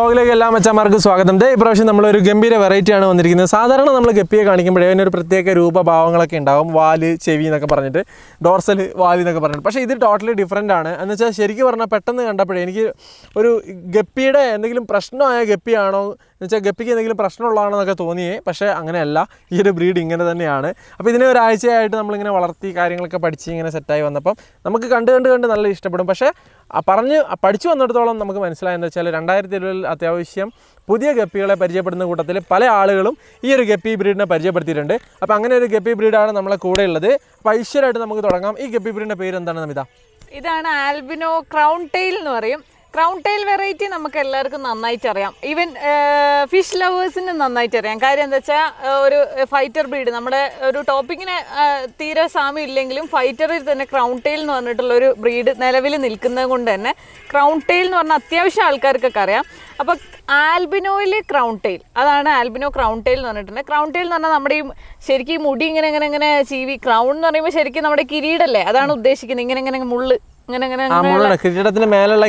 വ്ളോഗിലേക്ക് എല്ലാ മച്ചാന്മാർക്കും സ്വാഗതം. ഈ പ്രാവശ്യം നമ്മളൊരു ഗംഭീര വെറൈറ്റിയാണ് വന്നിരിക്കുന്നത്. സാധാരണ നമ്മൾ ഗപ്പിയെ കാണിക്കുമ്പോഴേ അതിനൊരു പ്രത്യേക രൂപഭാവങ്ങളൊക്കെ ഉണ്ടാകും. വാല്, ചെവി എന്നൊക്കെ പറഞ്ഞിട്ട്, ഡോർസൽ, വാല് എന്നൊക്കെ പറഞ്ഞിട്ട്. പക്ഷേ ഇത് ടോട്ടലി ഡിഫറെൻ്റ് ആണ്. എന്ന് വെച്ചാൽ ശരിക്കും പറഞ്ഞാൽ പെട്ടെന്ന് കണ്ടപ്പോഴേ എനിക്ക് ഒരു ഗപ്പിയുടെ എന്തെങ്കിലും പ്രശ്നമായ ഗപ്പിയാണോ എന്ന് വെച്ചാൽ ഗപ്പിക്ക് എന്തെങ്കിലും പ്രശ്നമുള്ളതാണോ എന്നൊക്കെ തോന്നിയേ. പക്ഷേ അങ്ങനെയല്ല, ഈ ഒരു ബ്രീഡ് ഇങ്ങനെ തന്നെയാണ്. അപ്പോൾ ഇതിനെ ഒരാഴ്ചയായിട്ട് നമ്മളിങ്ങനെ വളർത്തി കാര്യങ്ങളൊക്കെ പഠിച്ച് ഇങ്ങനെ സെറ്റായി വന്നപ്പം നമുക്ക് കണ്ട് നല്ല ഇഷ്ടപ്പെടും. പക്ഷേ പഠിച്ചു വന്നിടത്തോളം നമുക്ക് മനസ്സിലായെന്ന് വെച്ചാൽ 2020 അത്യാവശ്യം പുതിയ ഗപ്പികളെ പരിചയപ്പെടുന്ന കൂട്ടത്തിൽ പല ആളുകളും ഈ ഒരു ഗപ്പി ബ്രീഡിനെ പരിചയപ്പെടുത്തിയിട്ടുണ്ട്. അപ്പോൾ അങ്ങനെ ഒരു ഗപ്പി ബ്രീഡാണ് നമ്മളെ കൂടെ ഉള്ളത്. അപ്പോൾ ഐശ്വര്യമായിട്ട് നമുക്ക് തുടങ്ങാം. ഈ ഗപ്പി ബ്രീഡിൻ്റെ പേര് എന്താണ് നമിത? ഇതാണ് ആൽബിനോ ക്രൗൺ ടെയിൽ എന്ന് പറയും. ക്രൗൺ ടെയിൽ വെറൈറ്റി നമുക്ക് എല്ലാവർക്കും നന്നായിട്ട് അറിയാം. ഈവൻ ഫിഷ് ലവേഴ്സിന് നന്നായിട്ട് അറിയാം. കാര്യം എന്താ വെച്ചാൽ ഒരു ഫൈറ്റർ ബ്രീഡ്, നമ്മുടെ ഒരു ടോപ്പിക്കിന് തീരെ സാമ്യം ഇല്ലെങ്കിലും ഫൈറ്ററിൽ തന്നെ ക്രൗൺ ടെയിൽ എന്ന് പറഞ്ഞിട്ടുള്ളൊരു ബ്രീഡ് നിലവിൽ നിൽക്കുന്നത് കൊണ്ട് തന്നെ ക്രൗൺ ടെയിൽ എന്ന് പറഞ്ഞാൽ അത്യാവശ്യം ആൾക്കാർക്കൊക്കെ അറിയാം. അപ്പോൾ ആൽബിനോയിൽ ക്രൗൺ ടെയിൽ, അതാണ് ആൽബിനോ ക്രൗൺ ടെയിൽ എന്ന് പറഞ്ഞിട്ടുണ്ട്. ക്രൗൺ ടെയിൽ എന്ന് പറഞ്ഞാൽ നമ്മുടെ ഈ ശരിക്കും മുടി ഇങ്ങനെ ചീവി, ക്രൗൺ എന്ന് പറയുമ്പോൾ ശരിക്കും നമ്മുടെ കിരീടല്ലേ, അതാണ് ഉദ്ദേശിക്കുന്നത്. ഇങ്ങനെ മുള്ള് കിരീടത്തിന് മേലുള്ള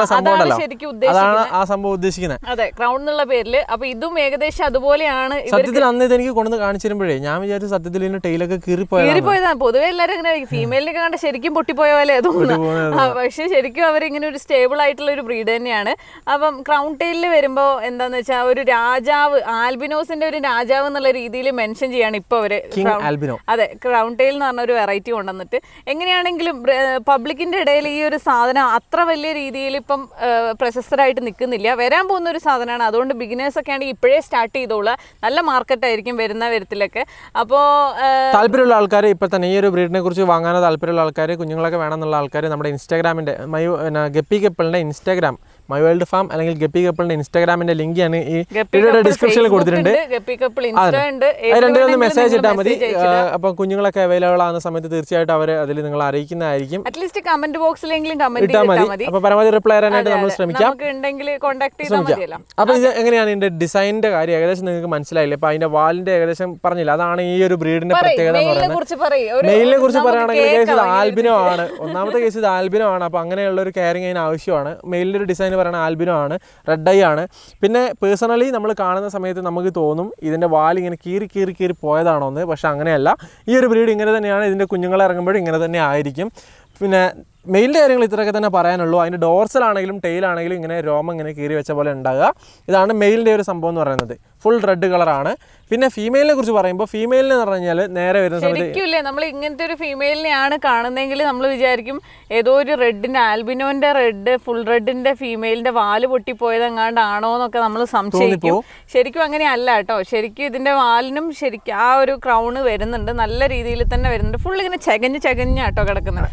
സംഭവം ഉദ്ദേശിക്കുന്നത്. അതെ, ക്രൗൺ എന്നുള്ള പേരില്. അപ്പൊ ഇതും ഏകദേശം അതുപോലെയാണ്. സത്യത്തിൽ അന്ന് ഇതെനിക്ക് കൊണ്ടുവന്ന് കാണിച്ചിരുമ്പോഴേ ഞാൻ വിചാരിച്ചു സത്യത്തിൽ ഇതിന്റെ ടെയിലൊക്കെ കീറിപ്പോയതാണ്. പൊതുവെ എല്ലാവരും അങ്ങനെ ഫീമെയിലിനൊക്കെ കണ്ട ശരിക്കും പൊട്ടിപ്പോയ പോലെ തോന്നുന്നു. പക്ഷെ ശരിക്കും അവരിങ്ങനെ ഒരു സ്റ്റേബിൾ ആയിട്ടുള്ള ഒരു ബ്രീഡ് തന്നെയാണ്. അപ്പം ക്രൗൺ ടെയിലിൽ വരുമ്പോ എന്താന്ന് വെച്ചാൽ ഒരു രാജാവ്, ആൽബിനോസിന്റെ ഒരു രാജാവ് എന്നുള്ള രീതിയിൽ മെൻഷൻ ചെയ്യാണ് ഇപ്പൊ അവര്. അതെ, ക്രൗൺ ടെയിൽ എന്ന് പറഞ്ഞ ഒരു വെറൈറ്റി കൊണ്ടുവന്നിട്ട് എങ്ങനെയാണെങ്കിലും പബ്ലിക്കിന്റെ ഈ ഒരു സാധനം അത്ര വലിയ രീതിയിൽ ഇപ്പം പ്രശസ്തരായിട്ട് നിൽക്കുന്നില്ല. വരാൻ പോകുന്ന ഒരു സാധനമാണ്. അതുകൊണ്ട് ബിഗിനേഴ്സ് ഒക്കെ ആണെങ്കിൽ ഇപ്പോഴേ സ്റ്റാർട്ട് ചെയ്തോളൂ. നല്ല മാർക്കറ്റായിരിക്കും വരുത്തിലൊക്കെ. അപ്പോൾ താല്പര്യമുള്ള ആൾക്കാർ ഇപ്പോൾ തന്നെ ഈ ഒരു ബ്രീഡിനെ കുറിച്ച് വാങ്ങാനോ താല്പര്യമുള്ള ആൾക്കാർ, കുഞ്ഞുങ്ങളൊക്കെ വേണമെന്നുള്ള ആൾക്കാർ നമ്മുടെ ഇൻസ്റ്റാഗ്രാമിൻ്റെ ഗപ്പി കപ്പിളിൻ്റെ ഇൻസ്റ്റാഗ്രാം മൈ വേൾഡ് ഫാം അല്ലെങ്കിൽ ഗപ്പി കപ്പിളിന്റെ ഇൻസ്റ്റാഗ്രാമിന്റെ ലിങ്ക് ഞാൻ ഈ വീഡിയോയുടെ ഡിസ്ക്രിപ്ഷനിൽ കൊടുത്തിട്ടുണ്ട്. രണ്ടുപേരും മെസ്സേജ് ഇട്ടാൽ മതി. അപ്പോൾ കുഞ്ഞുങ്ങളൊക്കെ അവൈലബിൾ ആകുന്ന സമയത്ത് തീർച്ചയായിട്ടും അവർ അതിൽ നിങ്ങൾ അറിയിക്കുന്നതായിരിക്കും. അറ്റ്ലീസ്റ്റ് കമന്റ് ബോക്സിലെങ്കിലും ഇട്ടാൽ മതി. അപ്പോൾ പരമാവധി റിപ്ലൈ ചെയ്യാനായിട്ട് നമ്മൾ ശ്രമിക്കാം. അപ്പോൾ ഇത് എങ്ങനെയാണ് ഇതിന്റെ ഡിസൈനിന്റെ കാര്യം ഏകദേശം നിങ്ങൾക്ക് മനസ്സിലായില്ലേ? അപ്പോൾ അതിന്റെ വാലിന്റെ ഏകദേശം പറഞ്ഞില്ല. അതാണ് ഈ ഒരു ബ്രീഡിന്റെ പ്രത്യേകത എന്ന് പറയുന്നത്. മെയിലിനെ കുറിച്ച് പറയുകയാണെങ്കിൽ കേസ് ഇത് ആൽബിനോ ആണ്. ഒന്നാമത്തെ കേസ് ഇത് ആൽബിനോ ആണ്. അപ്പോൾ അങ്ങനെയുള്ള ഒരു കെയറിങ് അതിന് ആവശ്യമാണ്. മെയിലിന്റെ ഒരു ഡിസൈൻ പറയുന്നത് ആൽബിനോ ആണ്, റെഡ് ഐ ആണ്. പിന്നെ പേഴ്സണലി നമ്മൾ കാണുന്ന സമയത്ത് നമുക്ക് തോന്നും ഇതിൻ്റെ വാലിങ്ങനെ കീറി പോയതാണോ എന്ന്. പക്ഷെ അങ്ങനെയല്ല, ഈ ഒരു ബ്രീഡ് ഇങ്ങനെ തന്നെയാണ്. ഇതിൻ്റെ കുഞ്ഞുങ്ങളെ ഇറങ്ങുമ്പോഴും ഇങ്ങനെ തന്നെ ആയിരിക്കും. പിന്നെ മെയിലിൻ്റെ കാര്യങ്ങൾ ഇത്രയൊക്കെ തന്നെ പറയാനുള്ളൂ. അതിൻ്റെ ഡോർസലാണെങ്കിലും ടെയിലാണെങ്കിലും ഇങ്ങനെ രോമം ഇങ്ങനെ കീറി വെച്ച പോലെ ഉണ്ടാകുക. ഇതാണ് മെയിലിൻ്റെ ഒരു സംഭവം എന്ന് പറയുന്നത്. ഫുൾ റെഡ് കളറാണ്. പിന്നെ ഫീമെയിലിനെ കുറിച്ച് പറയുമ്പോൾ ഫീമെയിലിനെ എന്ന് പറഞ്ഞാൽ നേരെ വരുന്ന സമയത്ത് നമ്മൾ ഇങ്ങനത്തെ ഒരു ഫീമെയിലിനെയാണ് കാണുന്നതെങ്കിൽ നമ്മൾ വിചാരിക്കും ഏതോ ഒരു റെഡിൻ്റെ, ആൽബിനോന്റെ റെഡ്, ഫുൾ റെഡിന്റെ ഫീമെയിലിന്റെ വാല് പൊട്ടിപ്പോയതെങ്ങാണ്ടാണോ എന്നൊക്കെ നമ്മൾ സംശയിക്കും. ശരിക്കും അങ്ങനെയല്ല കേട്ടോ. ശരിക്കും ഇതിന്റെ വാലിനും ശരിക്കും ആ ഒരു ക്രൗണ് വരുന്നുണ്ട്, നല്ല രീതിയിൽ തന്നെ വരുന്നുണ്ട്. ഫുൾ ഇങ്ങനെ ചകഞ്ഞാട്ടോ കിടക്കുന്നത്.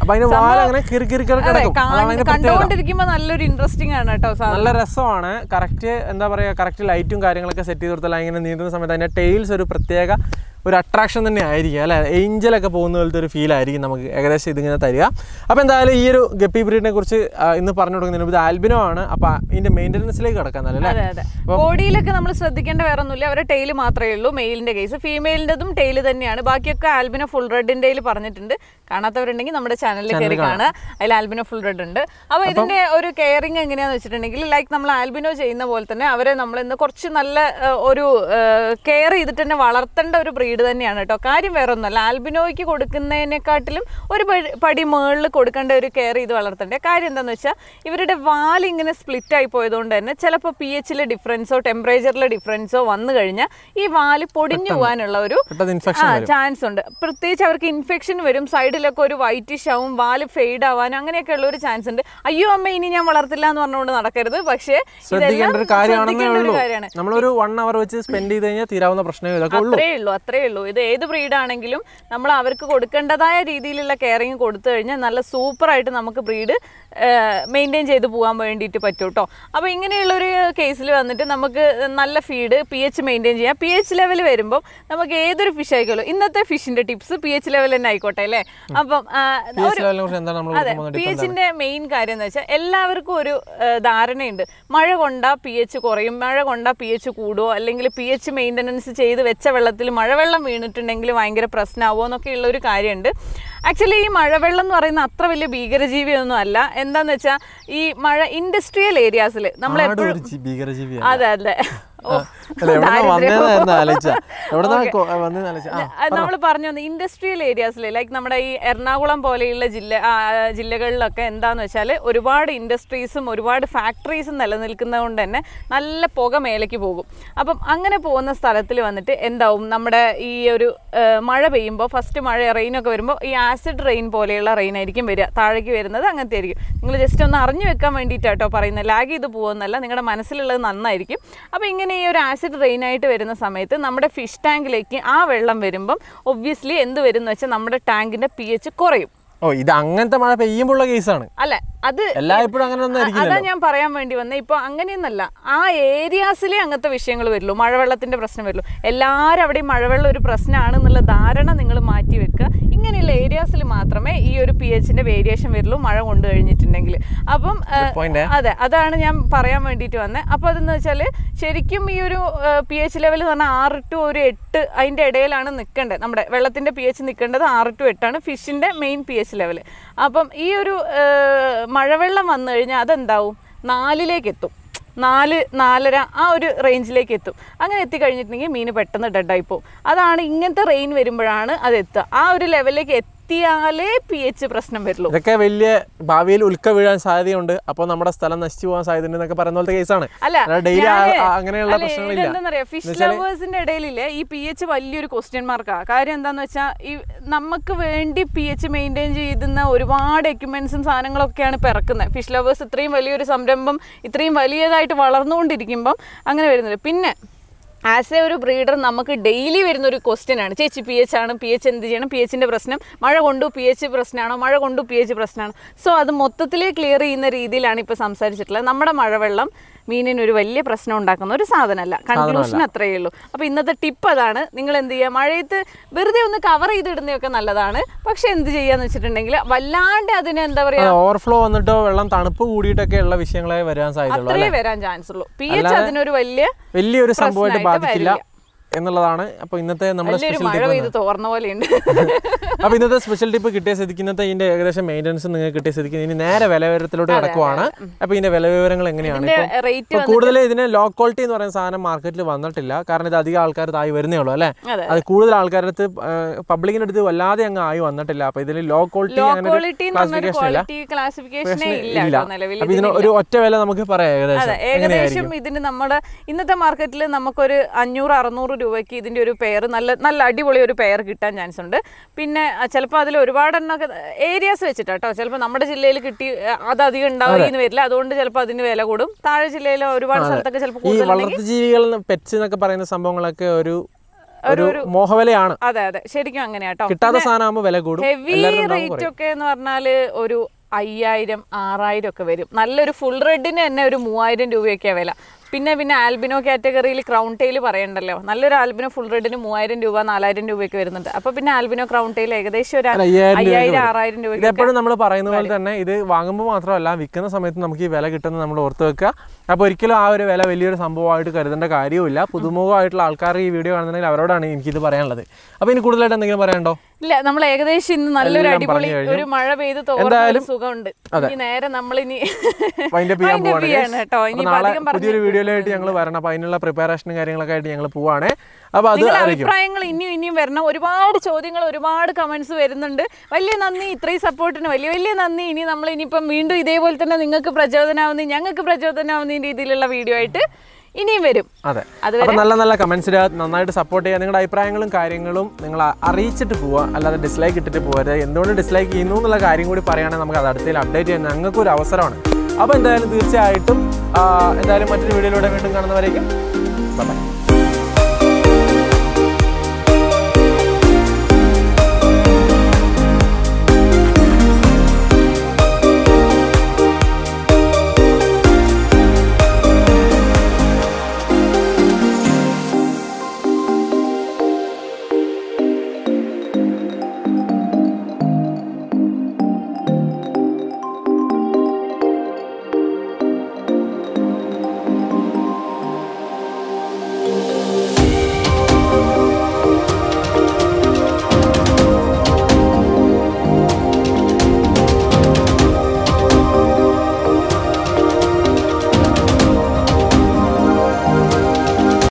കണ്ടുകൊണ്ടിരിക്കുമ്പോ നല്ലൊരു ഇൻട്രസ്റ്റിംഗ് ആണ് കേട്ടോ. നല്ല രസമാണ്. കറക്റ്റ് എന്താ പറയാ, കറക്റ്റ് ലൈറ്റും കാര്യങ്ങളൊക്കെ സെറ്റ് ചെയ്ത് കൊടുത്താൽ ഇങ്ങനെ നീന്തുന്ന സമയത്ത് അതിന്റെ ടെയിൽസ് ഒരു പ്രത്യേക ഒരു അട്രാക്ഷൻ തന്നെ ആയിരിക്കും അല്ലേ. ഏഞ്ചലൊക്കെ പോകുന്ന പോലത്തെ ഒരു ഫീൽ ആയിരിക്കും നമുക്ക് ഏകദേശം ഇതിങ്ങനെ തരിക. അപ്പോൾ എന്തായാലും ഈ ഒരു ഗപ്പി ബ്രീഡിനെ കുറിച്ച് ഇന്ന് പറഞ്ഞു കൊടുക്കുന്നതിന് ഇത് ആൽബിനോ ആണ്. അപ്പോൾ ഇതിന്റെ മെയിൻ്റനൻസിലേക്ക് കിടക്കാൻ അല്ലേ. ബോഡിയിലൊക്കെ നമ്മൾ ശ്രദ്ധിക്കേണ്ട വേറെ ഒന്നുമില്ല. അവരുടെ ടെയിൽ മാത്രമേ ഉള്ളൂ മെയിലിന്റെ കേസ്. ഫീമെയിലിൻ്റെതും ടെയിൽ തന്നെയാണ്. ബാക്കിയൊക്കെ ആൽബിനോ ഫുൾ റെഡിൻ്റെ പറഞ്ഞിട്ടുണ്ട്. കാണാത്തവരുണ്ടെങ്കിൽ നമ്മുടെ ചാനലിൽ കയറി കാണുക. അതിൽ ആൽബിനോ ഫുൾ റെഡ് ഉണ്ട്. അപ്പോൾ ഇതിന്റെ ഒരു കെയറിങ് എങ്ങനെയാണെന്ന് വെച്ചിട്ടുണ്ടെങ്കിൽ ലൈക്ക് നമ്മൾ ആൽബിനോ ചെയ്യുന്ന പോലെ തന്നെ അവരെ നമ്മൾ ഇന്ന് കുറച്ച് നല്ല ഒരു കെയർ ചെയ്തിട്ട് തന്നെ വളർത്തേണ്ട ഒരു ബ്രീഡ് തന്നെയാണ് കേട്ടോ. കാര്യം വേറെ ഒന്നുമല്ല, ആൽബിനോയ്ക്ക് കൊടുക്കുന്നതിനെക്കാട്ടിലും ഒരു പടി മുകളിൽ കൊടുക്കേണ്ട ഒരു കെയർ ചെയ്ത് വളർത്തേണ്ട കാര്യം എന്താണെന്ന് വെച്ചാൽ ഇവരുടെ വാലിങ്ങനെ സ്പ്ലിറ്റ് ആയി പോയതുകൊണ്ട് തന്നെ ചിലപ്പോൾ pH ഡിഫറൻസോ ടെമ്പറേച്ചറിലെ ഡിഫറൻസോ വന്നു കഴിഞ്ഞാൽ ഈ വാല് പൊടിഞ്ഞു പോകാനുള്ള ഒരു ചാൻസ് ഉണ്ട്. പ്രത്യേകിച്ച് അവർക്ക് ഇൻഫെക്ഷൻ വരും, സൈഡിലൊക്കെ ഒരു വൈറ്റിഷ് ആവും, വാല് ഫെയ്ഡ് ആവാനും അങ്ങനെയൊക്കെ ഉള്ള ഒരു ചാൻസ് ഉണ്ട്. അയ്യോ അമ്മ ഇനി ഞാൻ വളർത്തില്ല എന്ന് പറഞ്ഞുകൊണ്ട് നടക്കരുത്. പക്ഷേ ശ്രദ്ധിക്കേണ്ട ഒരു കാര്യമാണ്. നമ്മളൊരു 1 hour വെച്ച് സ്പെൻഡ് ചെയ്ത് കഴിഞ്ഞാൽ തീരാവുന്ന പ്രശ്നമേ അത്രേ ഉള്ളൂ. ഇത് ഏത് ബ്രീഡാണെങ്കിലും നമ്മൾ അവർക്ക് കൊടുക്കേണ്ടതായ രീതിയിലുള്ള കെയറിങ് കൊടുത്തു കഴിഞ്ഞാൽ നല്ല സൂപ്പറായിട്ട് നമുക്ക് ബ്രീഡ് മെയിൻറ്റെയിൻ ചെയ്ത് പോകാൻ വേണ്ടിയിട്ട് പറ്റും കേട്ടോ. അപ്പോൾ ഇങ്ങനെയുള്ളൊരു കേസിൽ വന്നിട്ട് നമുക്ക് നല്ല ഫീഡ്, pH മെയിൻറ്റെയിൻ ചെയ്യാം. pH ലെവൽ വരുമ്പോൾ നമുക്ക് ഏതൊരു ഫിഷ് ആയിക്കോളൂ. ഇന്നത്തെ ഫിഷിന്റെ ടിപ്സ് pH ലെവൽ തന്നെ ആയിക്കോട്ടെ അല്ലേ. അപ്പം അതെ, pHന്റെ മെയിൻ കാര്യം എന്ന് വെച്ചാൽ എല്ലാവർക്കും ഒരു ധാരണയുണ്ട്. മഴ കൊണ്ടാൽ pH കുറയും, മഴ കൊണ്ടാൽ pH കൂടുമോ, അല്ലെങ്കിൽ pH മെയിൻ്റനൻസ് ചെയ്ത് വെച്ച വെള്ളത്തിൽ മഴവെള്ളം മഴവെള്ളം വീണിട്ടുണ്ടെങ്കിൽ ഭയങ്കര പ്രശ്നമാവോ എന്നൊക്കെയുള്ള ഒരു കാര്യമുണ്ട്. ആക്ച്വലി ഈ മഴവെള്ളം എന്ന് പറയുന്ന അത്ര വലിയ ഭീകരജീവിയൊന്നും അല്ല. എന്താന്ന് വെച്ചാൽ ഈ മഴ ഇൻഡസ്ട്രിയൽ ഏരിയാസിൽ നമ്മൾ എപ്പോഴും അതെ അതെ നമ്മൾ പറഞ്ഞു വന്ന ഇൻഡസ്ട്രിയൽ ഏരിയാസിൽ ലൈക്ക് നമ്മുടെ ഈ എറണാകുളം പോലെയുള്ള ജില്ലകളിലൊക്കെ എന്താന്ന് വെച്ചാൽ ഒരുപാട് ഇൻഡസ്ട്രീസും ഒരുപാട് ഫാക്ടറീസും നിലനിൽക്കുന്നത് കൊണ്ട് തന്നെ നല്ല പുക മേലേക്ക് പോകും. അപ്പം അങ്ങനെ പോകുന്ന സ്ഥലത്തിൽ വന്നിട്ട് എന്താവും, നമ്മുടെ ഈ ഒരു മഴ പെയ്യുമ്പോൾ ഫസ്റ്റ് മഴ റെയിനൊക്കെ വരുമ്പോൾ ഈ ആസിഡ് റെയിൻ പോലെയുള്ള റെയിൻ ആയിരിക്കും വരിക, താഴേക്ക് വരുന്നത് അങ്ങനത്തെ ആയിരിക്കും. നിങ്ങൾ ജസ്റ്റ് ഒന്ന് അറിഞ്ഞു വെക്കാൻ വേണ്ടിയിട്ടാട്ടോ പറയുന്നത്, ലാഗ് ചെയ്ത് പോകുന്നല്ല, നിങ്ങളുടെ മനസ്സിലുള്ളത് നന്നായിരിക്കും. അപ്പോൾ ഇങ്ങനെ ഈ ഒരു ആസിഡ് റെയിനായിട്ട് വരുന്ന സമയത്ത് നമ്മുടെ ഫിഷ് ടാങ്കിലേക്ക് ആ വെള്ളം വരുമ്പം ഒബ്വിയസ്ലി എന്ത് വരും എന്ന് വെച്ചാൽ നമ്മുടെ ടാങ്കിന്റെ pH കുറയും. ഇത് അങ്ങനത്തെ മഴ പെയ്യുമ്പോഴുള്ള കേസാണ് അല്ല, അത് അതാ ഞാൻ പറയാൻ വേണ്ടി വന്നത്. ഇപ്പൊ അങ്ങനെയൊന്നല്ല, ആ ഏരിയാസിലെ അങ്ങനത്തെ വിഷയങ്ങൾ വരുള്ളൂ, മഴവെള്ളത്തിന്റെ പ്രശ്നം വരുള്ളൂ. എല്ലാവരും അവിടെയും മഴവെള്ളം ഒരു പ്രശ്നമാണെന്നുള്ള ധാരണ നിങ്ങൾ മാറ്റി വെക്കുക. ഇങ്ങനെയുള്ള ഏരിയാസിൽ മാത്രമേ ഈ ഒരു pHന്റെ വേരിയേഷൻ വരുള്ളൂ മഴ കൊണ്ടു കഴിഞ്ഞിട്ടുണ്ടെങ്കിൽ. അപ്പം അതെ, അതാണ് ഞാൻ പറയാൻ വേണ്ടിയിട്ട് വന്നത്. അപ്പോൾ അതെന്ന് വെച്ചാൽ ശരിക്കും ഈ ഒരു pH ലെവൽ എന്ന് പറഞ്ഞാൽ 6 to 8 അതിൻ്റെ ഇടയിലാണ് നിൽക്കേണ്ടത്. നമ്മുടെ വെള്ളത്തിന്റെ pH നിൽക്കേണ്ടത് 6 to 8 ഫിഷിന്റെ മെയിൻ pH ലെവൽ. അപ്പം ഈ ഒരു മഴവെള്ളം വന്നു കഴിഞ്ഞാൽ അതെന്താവും, 4ലേക്ക് എത്തും, 4-4.5 ആ ഒരു റേഞ്ചിലേക്ക് എത്തും. അങ്ങനെ എത്തിക്കഴിഞ്ഞിട്ടുണ്ടെങ്കിൽ മീൻ പെട്ടെന്ന് ഡെഡായി പോകും. അതാണ് ഇങ്ങനത്തെ റെയിൻ വരുമ്പോഴാണ് അത് എത്തുക. ആ ഒരു ലെവലിലേക്ക് എത്തിയാലേ pH പ്രശ്നം വരുള്ളൂ. ഇതൊക്കെ വലിയ ഭാവിയിൽ ഉൽക്ക വീഴാൻ സാധ്യതയുണ്ട്, അപ്പോൾ നമ്മുടെ സ്ഥലം നശിച്ചു പോകാൻ സാധ്യതയുണ്ട് എന്നൊക്കെ പറയുന്ന പോലത്തെ കേസാണ്. അങ്ങനെയുള്ള പ്രശ്നങ്ങളില്ല. ഫിഷ് ലവേഴ്സിന്റെ ഇടയിലെ ഈ pH വലിയൊരു ക്വസ്റ്റ്യൻ മാർക്കാണ്. കാര്യം എന്താന്ന് വെച്ചാൽ ഈ നമുക്ക് വേണ്ടി pH മെയിൻറ്റെയിൻ ചെയ്യുന്ന ഒരുപാട് എക്യുപ്മെന്റ്സും സാധനങ്ങളൊക്കെയാണ് ഇപ്പം ഇറക്കുന്നത്. ഫിഷ് ലവേഴ്സ് ഇത്രയും വലിയൊരു സംരംഭം ഇത്രയും വലിയതായിട്ട് വളർന്നുകൊണ്ടിരിക്കുമ്പം അങ്ങനെ വരുന്നത്. പിന്നെ ആസ് എ ഒരു ബ്രീഡർ നമുക്ക് ഡെയിലി വരുന്നൊരു ക്വസ്റ്റ്യൻ ആണ്, ചേച്ചി pH ആണ്, pH എന്ത് ചെയ്യണം, pHന്റെ പ്രശ്നം, മഴ കൊണ്ടു pH പ്രശ്നമാണോ, മഴ കൊണ്ടു pH പ്രശ്നമാണോ. സോ അത് മൊത്തത്തിൽ ക്ലിയർ ചെയ്യുന്ന രീതിയിലാണ് ഇപ്പോൾ സംസാരിച്ചിട്ടുള്ളത്. നമ്മുടെ മഴവെള്ളം മീനിനൊരു വലിയ പ്രശ്നം ഉണ്ടാക്കുന്ന ഒരു സാധനമല്ല. കൺക്ലൂഷൻ അത്രയേ ഉള്ളൂ. അപ്പോൾ ഇന്നത്തെ ടിപ്പ് അതാണ്. നിങ്ങൾ എന്ത് ചെയ്യുക, മഴയത്ത് വെറുതെ ഒന്ന് കവർ ചെയ്തിടുന്നതൊക്കെ നല്ലതാണ്. പക്ഷെ എന്ത് ചെയ്യാന്ന് വെച്ചിട്ടുണ്ടെങ്കിൽ വല്ലാണ്ട് അതിന് എന്താ പറയുക, ഓവർഫ്ലോ വന്നിട്ടോ വെള്ളം തണുപ്പ് കൂടിയിട്ടൊക്കെ ഉള്ള വിഷയങ്ങളെ വരാൻ സാധ്യതയുള്ളൂ, അത്രേ വരാൻ ചാൻസ് ഉള്ളൂ. pH അതിനൊരു വലിയൊരു സംഭവമായിട്ട് ബാധിക്കില്ല എന്നുള്ളതാണ്. അപ്പോൾ ഇന്നത്തെ നമ്മുടെ അപ്പോൾ ഇന്നത്തെ സ്പെഷ്യൽ ടിപ്പ് കിട്ടിയ സ്ഥിതിക്ക് ഇന്നത്തെ ഇതിന്റെ ഏകദേശം മെയിൻ്റനൻസ് നിങ്ങൾക്ക് കിട്ടിയ സ്ഥിതിക്ക് ഇനി നേരെ വില വിവരത്തിലോട്ട് കിടക്കുവാണ്. അപ്പോൾ ഇതിന്റെ വില വിവരങ്ങൾ എങ്ങനെയാണ്? കൂടുതൽ ഇതിന് ലോ ക്വാളിറ്റി എന്ന് പറയുന്ന സാധനം മാർക്കറ്റിൽ വന്നിട്ടില്ല, കാരണം ഇത് അധികം ആൾക്കാർ തായി വരുന്നേ ഉള്ളൂ അല്ലേ. അത് കൂടുതൽ ആൾക്കാരുടെ അടുത്ത് പബ്ലിക്കിന്റെ അടുത്ത് വല്ലാതെ അങ്ങ് ആയി വന്നിട്ടില്ല. അപ്പോൾ ഇതിൽ ലോ ക്വാളിറ്റി അങ്ങനെ ക്ലാസിഫിക്കേഷൻ ഇല്ല. അപ്പോൾ ഇതിന് ഒരു ഒറ്റ വില നമുക്ക് പറയാം ഏകദേശം. ഇതിന് നമ്മുടെ ഇന്നത്തെ മാർക്കറ്റിൽ നമുക്കൊരു 500-600 രൂപയ്ക്ക് ഇതിൻ്റെ ഒരു പെയർ നല്ല അടിപൊളി ഒരു പെയർ കിട്ടാൻ ചാൻസ് ഉണ്ട്. പിന്നെ ചിലപ്പോൾ അതിൽ ഒരുപാടെണ്ണമൊക്കെ ഏരിയാസ് വെച്ചിട്ടാട്ടോ, ചിലപ്പോൾ നമ്മുടെ ജില്ലയിൽ കിട്ടി അത് അധികം ഉണ്ടാവുകയെന്ന് വരില്ല, അതുകൊണ്ട് ചിലപ്പോൾ അതിന് വില കൂടും. താഴെ ജില്ലയിൽ ഒരുപാട് സ്ഥലത്തൊക്കെ ചിലപ്പോൾ വളർത്തുജീവികൾ പെറ്റ്സ് എന്നൊക്കെ പറയുന്ന സംഭവങ്ങളൊക്കെ ഒരു മോഹവിലയാണ്. അതെ അതെ, ശരിക്കും അങ്ങനെയാട്ടോ. കിട്ടാത്ത സാധനമാകുമ്പോൾ വില കൂടും. ഹെവി റേറ്റ് ഒക്കെ എന്ന് പറഞ്ഞാൽ ഒരു 5000-6000 ഒക്കെ വരും. നല്ലൊരു ഫുൾ റെഡിന് തന്നെ ഒരു 3000 രൂപയൊക്കെയാണ് വില. പിന്നെ ആൽബിനോ കാറ്റഗറിയിൽ ക്രൗൺ ടെയിൽ പറയണ്ടല്ലോ, നല്ലൊരു ആൽബിനോ ഫുൾ റെഡിന് 3000 രൂപ 4000 രൂപയൊക്കെ വരുന്നുണ്ട്. അപ്പോൾ പിന്നെ ആൽബിനോ ക്രൗൺ ടെയിൽ ഏകദേശം ഒരു 5000-6000 രൂപ. എപ്പോഴും നമ്മൾ പറയുന്ന പോലെ തന്നെ ഇത് വാങ്ങുമ്പോൾ മാത്രമല്ല വിൽക്കുന്ന സമയത്ത് നമുക്ക് ഈ വില കിട്ടുന്നത് നമ്മൾ ഓർത്ത് വെക്കുക. അപ്പോൾ ഒരിക്കലും ആ ഒരു വില വലിയൊരു സംഭവമായിട്ട് കരുതേണ്ട കാര്യവുമില്ല. പുതുമുഖമായിട്ടുള്ള ആൾക്കാർ ഈ വീഡിയോ കാണുന്നുണ്ടെങ്കിൽ അവരോടാണ് എനിക്കിത് പറയാനുള്ളത്. അപ്പോൾ ഇനി കൂടുതലായിട്ട് എന്തെങ്കിലും പറയാനുണ്ടോ? ഇല്ല, നമ്മൾ ഏകദേശം ഇന്ന് നല്ലൊരു അടിപൊളി ഒരു മഴ പെയ്ത് തോന്നുന്ന സുഖമുണ്ട്. നേരെ നമ്മളിനി പുതിയൊരു വീഡിയോയിലായിട്ട് ഞങ്ങൾ വരണം. അപ്പോൾ അതിനുള്ള പ്രിപ്പറേഷനും കാര്യങ്ങളൊക്കെ ആയിട്ട് ഞങ്ങൾ പോവാണ്. അപ്പോൾ അത് അഭിപ്രായങ്ങൾ ഇനിയും വരണം. ഒരുപാട് ചോദ്യങ്ങൾ, ഒരുപാട് കമന്റ്സ് വരുന്നുണ്ട്. വലിയ നന്ദി, ഇത്രയും സപ്പോർട്ടിന് വലിയ നന്ദി. ഇനി നമ്മൾ ഇനിയിപ്പം വീണ്ടും ഇതേപോലെ തന്നെ നിങ്ങൾക്ക് പ്രചോദനമാവുന്ന ഞങ്ങൾക്ക് പ്രചോദനമാവുന്ന രീതിയിലുള്ള വീഡിയോ ആയിട്ട് ഇനിയും വരും. അതെ, അപ്പോൾ നല്ല കമന്റ്സ് നന്നായിട്ട് സപ്പോർട്ട് ചെയ്യുക. നിങ്ങളുടെ അഭിപ്രായങ്ങളും കാര്യങ്ങളും നിങ്ങൾ അറിയിച്ചിട്ട് പോവുക, അല്ലാതെ ഡിസ്ലൈക്ക് ഇട്ടിട്ട് പോകരുത്. എന്തുകൊണ്ട് ഡിസ്ലൈക്ക് ചെയ്യുന്നു എന്നുള്ള കാര്യം കൂടി പറയുകയാണെങ്കിൽ നമുക്ക് അത് അടുത്തതിൽ അപ്ഡേറ്റ് ചെയ്യാൻ ഞങ്ങൾക്കൊരു അവസരമാണ്. അപ്പോൾ എന്തായാലും തീർച്ചയായിട്ടും മറ്റൊരു വീഡിയോയിലൂടെ വീണ്ടും കാണുന്നവരേക്കും ബൈ.